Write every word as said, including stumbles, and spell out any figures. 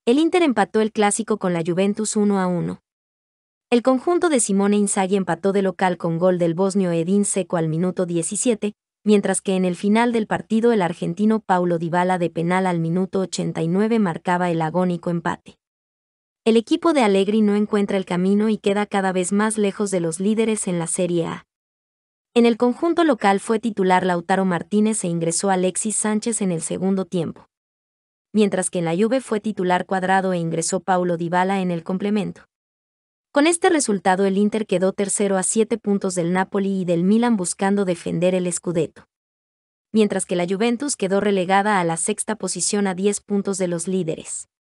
El Inter empató el clásico con la Juventus uno a uno. El conjunto de Simone Inzaghi empató de local con gol del bosnio Edin Dzeko al minuto diecisiete, mientras que en el final del partido el argentino Paulo Dybala de penal al minuto ochenta y nueve marcaba el agónico empate. El equipo de Allegri no encuentra el camino y queda cada vez más lejos de los líderes en la Serie A. En el conjunto local fue titular Lautaro Martínez e ingresó Alexis Sánchez en el segundo tiempo, mientras que en la Juve fue titular Cuadrado e ingresó Paulo Dybala en el complemento. Con este resultado el Inter quedó tercero a siete puntos del Napoli y del Milan buscando defender el Scudetto, mientras que la Juventus quedó relegada a la sexta posición a diez puntos de los líderes.